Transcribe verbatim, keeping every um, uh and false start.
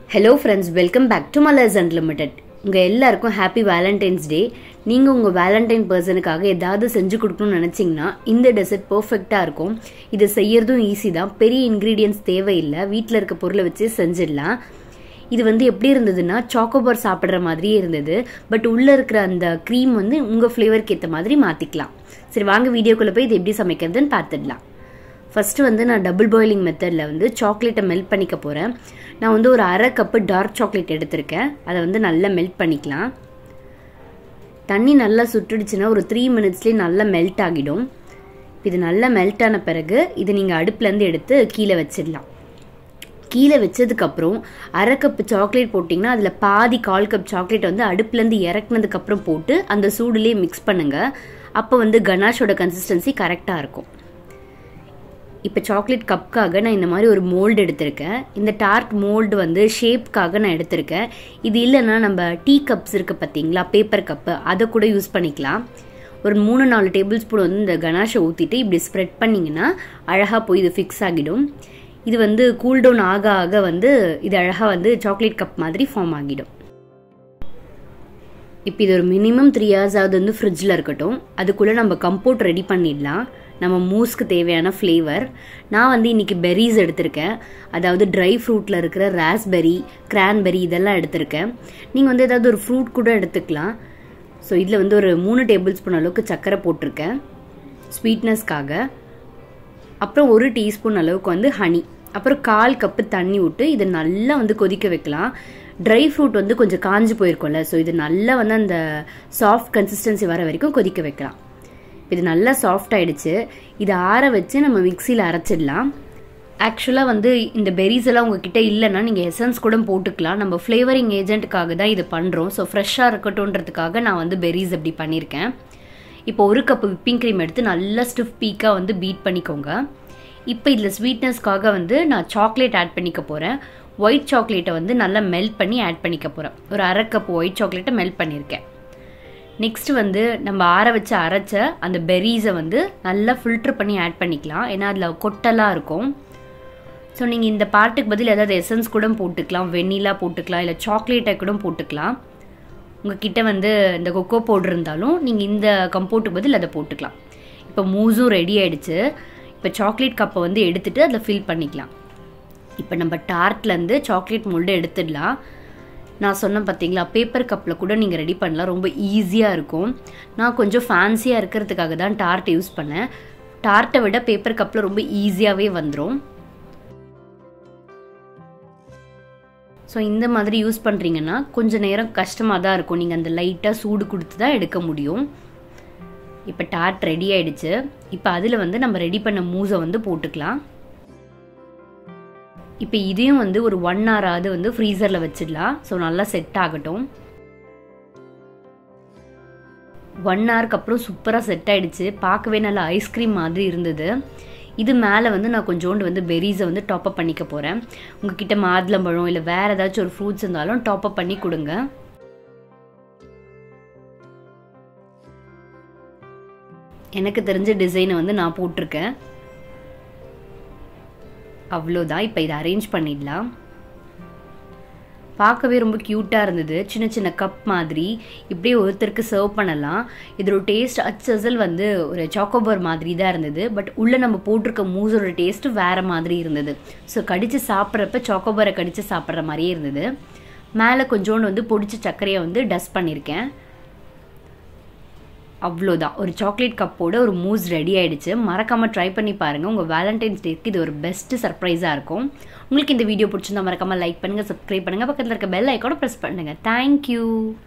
Hello friends, welcome back to Malaz Unlimited. உங்க எல்லாருக்கும் happy Valentine's டே. நீங்க உங்க வேலண்டைன் பர்சனுக்காக ஏதாவது செஞ்சு கொடுக்கணும்னு நினைச்சீங்கன்னா இந்த டெசர்ட் பெர்ஃபெக்ட்டா இருக்கும். இது செய்யறதும் ஈஸி தான். பெரிய இன்கிரிடியன்ட்ஸ் தேவையில்லை. வீட்ல இருக்க பொருளை வச்சு செஞ்சிடலாம். இது வந்து எப்படி இருந்ததுன்னா சாக்கோபார் சாப்பிடுற மாதிரியே இருந்தது. பட் உள்ள இருக்கிற அந்த க்ரீம் வந்து உங்க ஃப்ளேவருக்கு ஏற்ற மாதிரி மாத்திக்கலாம். சரி வாங்க வீடியோக்குள்ள போய் இது எப்படி சமைக்கிறதுன்னு பார்த்துடலாம். ஃபர்ஸ்ட் வந்து நான் டபுள் பாயிலிங் மெத்தடில் வந்து சாக்லேட்டை மெல்ட் பண்ணிக்க போகிறேன். நான் வந்து ஒரு அரை கப்பு டார்க் சாக்லேட் எடுத்திருக்கேன். அதை வந்து நல்லா மெல்ட் பண்ணிக்கலாம். தண்ணி நல்லா சுட்டுடுச்சுன்னா ஒரு த்ரீ மினிட்ஸ்லேயே நல்லா மெல்ட் ஆகிடும். இது நல்லா மெல்ட் ஆன பிறகு இது நீங்கள் அடுப்புலேருந்து எடுத்து கீழே வச்சிடலாம். கீழே வச்சதுக்கப்புறம் அரை கப்பு சாக்லேட் போட்டிங்கன்னா அதில் பாதி கால் கப் சாக்லேட் வந்து அடுப்புலேருந்து இறக்குனதுக்கப்புறம் போட்டு அந்த சூடுலேயே மிக்ஸ் பண்ணுங்கள். அப்போ வந்து கனாஷோட கன்சிஸ்டன்சி கரெக்டாக இருக்கும். இப்போ சாக்லேட் கப்புக்காக நான் இந்த மாதிரி ஒரு மோல்டு எடுத்திருக்கேன். இந்த டார்ட் மோல்டு வந்து ஷேப்காக நான் எடுத்திருக்கேன். இது இல்லைன்னா நம்ம டீ கப்ஸ் இருக்குது பார்த்தீங்களா, பேப்பர் கப்பு, அதை கூட யூஸ் பண்ணிக்கலாம். ஒரு மூணு நாலு டேபிள் ஸ்பூன் வந்து இந்த கனாஷை ஊற்றிட்டு இப்படி ஸ்ப்ரெட் பண்ணிங்கன்னா அழகாக போய் இது ஃபிக்ஸ் ஆகிடும். இது வந்து கூல்டவுன் ஆக ஆக வந்து இது அழகாக வந்து சாக்லேட் கப் மாதிரி ஃபார்ம் ஆகிடும். இப்போ இது ஒரு மினிமம் த்ரீ ஹவர்ஸாவது வந்து ஃப்ரிட்ஜில் இருக்கட்டும். அதுக்குள்ளே நம்ம கம்போட் ரெடி பண்ணிடலாம். நம்ம மூஸ்க்கு தேவையான ஃப்ளேவர். நான் வந்து இன்றைக்கி பெர்ரிஸ் எடுத்திருக்கேன். அதாவது ட்ரை ஃப்ரூட்டில் இருக்கிற ராஸ்பெரி, கிரான்பெரி இதெல்லாம் எடுத்திருக்கேன். நீங்கள் வந்து ஏதாவது ஒரு ஃப்ரூட் கூட எடுத்துக்கலாம். ஸோ இதில் வந்து ஒரு மூணு டேபிள் ஸ்பூன் அளவுக்கு சர்க்கரை போட்டிருக்கேன் ஸ்வீட்னஸ்க்காக. அப்புறம் ஒரு டீஸ்பூன் அளவுக்கு வந்து ஹனி, அப்புறம் கால் கப்பு தண்ணி விட்டு இதை நல்லா வந்து கொதிக்க வைக்கலாம். ட்ரை ஃப்ரூட் வந்து கொஞ்சம் காஞ்சி போயிருக்கோம்ல, ஸோ இது நல்லா வந்து அந்த சாஃப்ட் கன்சிஸ்டன்சி வர வரைக்கும் கொதிக்க வைக்கலாம். இது நல்லா சாஃப்ட் ஆயிடுச்சு. இதை ஆற வச்சு நம்ம மிக்சியில் அரைச்சிடலாம். ஆக்சுவலாக வந்து இந்த பெர்ரிஸ் எல்லாம் உங்ககிட்ட இல்லைன்னா நீங்கள் எசன்ஸ் கூட போட்டுக்கலாம். நம்ம ஃப்ளேவரிங் ஏஜென்ட்டுக்காக தான் இது பண்ணுறோம். ஸோ ஃப்ரெஷ்ஷாக இருக்கட்டும்ன்றதுக்காக நான் வந்து பெர்ரிஸ் அப்படி பண்ணியிருக்கேன். இப்போ ஒரு கப்பு விப்பிங் க்ரீம் எடுத்து நல்லா ஸ்டிஃப் பீக்காக வந்து பீட் பண்ணிக்கோங்க. இப்போ இதில் ஸ்வீட்னஸ்க்காக வந்து நான் சாக்லேட் ஆட் பண்ணிக்க போகிறேன். ஒயிட் சாக்லேட்டை வந்து நல்லா மெல்ட் பண்ணி ஆட் பண்ணிக்க போகிறேன். ஒரு அரை கப்பு ஒயிட் சாக்லேட்டை மெல்ட் பண்ணியிருக்கேன். நெக்ஸ்ட் வந்து நம்ம ஆற வச்சு அரைச்ச அந்த பெர்ரிஸை வந்து நல்லா ஃபில்டர் பண்ணி ஆட் பண்ணிக்கலாம். ஏன்னா அதில் கொட்டெல்லாம் இருக்கும். ஸோ நீங்கள் இந்த பார்ட்டுக்கு பதில் ஏதாவது எசன்ஸ் கூட போட்டுக்கலாம், வெண்ணிலா போட்டுக்கலாம், இல்லை சாக்லேட்டை கூட போட்டுக்கலாம். உங்ககிட்ட வந்து இந்த கொக்கோ பவுடர் இருந்தாலும் நீங்கள் இந்த கம்போட்டுக்கு பதில் அதை போட்டுக்கலாம். இப்போ மூஸும் ரெடி ஆகிடுச்சு. இப்போ சாக்லேட் கப்பை வந்து எடுத்துகிட்டு அதில் ஃபில் பண்ணிக்கலாம். இப்போ நம்ம டார்ட்லேருந்து சாக்லேட் மோல்டு எடுத்துடலாம். நான் சொன்னேன் பார்த்தீங்களா, பேப்பர் கப்பில் கூட நீங்கள் ரெடி பண்ணலாம். ரொம்ப ஈஸியாக இருக்கும். நான் கொஞ்சம் ஃபேன்சியாக இருக்கிறதுக்காக தான் டார்ட் யூஸ் பண்ணேன். டார்ட்டை விட பேப்பர் கப்பில் ரொம்ப ஈஸியாகவே வந்துடும். ஸோ இந்த மாதிரி யூஸ் பண்ணுறீங்கன்னா கொஞ்சம் நேரம் கஷ்டமாக தான் இருக்கும். நீங்கள் அந்த லைட்டாக சூடு கொடுத்து தான் எடுக்க முடியும். இப்போ டார்ட் ரெடி ஆகிடுச்சு. இப்போ அதில் வந்து நம்ம ரெடி பண்ண மூஸை வந்து போட்டுக்கலாம். இப்போ இதையும் வந்து ஒரு ஒன் ஹவராவது வந்து ஃப்ரீசரில் வச்சிடலாம். ஸோ நல்லா செட் ஆகட்டும். ஒன் ஹவருக்கு அப்புறம் சூப்பராக செட் ஆகிடுச்சு. பார்க்கவே நல்லா ஐஸ்கிரீம் மாதிரி இருந்தது. இது மேலே வந்து நான் கொஞ்சோண்டு வந்து பெர்ரிஸை வந்து டாப்அப் பண்ணிக்க போகிறேன். உங்ககிட்ட மாதுளம்பழம் இல்லை வேறு ஏதாச்சும் ஒரு ஃப்ரூட்ஸ் இருந்தாலும் டாப்அப் பண்ணி கொடுங்க. எனக்கு தெரிஞ்ச டிசைனை வந்து நான் போட்டிருக்கேன். அவ்வளோதான். இப்போ இதை அரேஞ்ச் பண்ணிடலாம். பார்க்கவே ரொம்ப க்யூட்டாக இருந்தது. சின்ன சின்ன கப் மாதிரி இப்படியே ஒருத்தருக்கு சர்வ் பண்ணலாம். இதோட டேஸ்ட் அச்சசல் வந்து ஒரு சாக்கோபார் மாதிரி தான் இருந்தது. பட் உள்ளே நம்ம போட்டிருக்க மூஸோட டேஸ்ட்டு வேறு மாதிரி இருந்தது. ஸோ கடித்து சாப்பிட்றப்ப சாக்கோபாரை கடித்து சாப்பிட்ற மாதிரியே இருந்தது. மேலே கொஞ்சோண்டு வந்து பொடிச்ச சர்க்கரையை வந்து டஸ்ட் பண்ணியிருக்கேன். அவ்வளோதான். ஒரு சாக்லேட் கப்போட ஒரு மூஸ் ரெடி ஆகிடுச்சு. மறக்காமல் ட்ரை பண்ணி பாருங்கள். உங்கள் வேலண்டைன்ஸ் டேக்கு இது ஒரு பெஸ்ட்டு சர்ப்ரைஸாக இருக்கும். உங்களுக்கு இந்த வீடியோ பிடிச்சிருந்தா மறக்காமல் லைக் பண்ணுங்கள், சப்ஸ்கிரைப் பண்ணுங்கள், பக்கத்தில் இருக்க பெல் ஐக்கானை ப்ரெஸ் பண்ணுங்கள். தேங்க்யூ.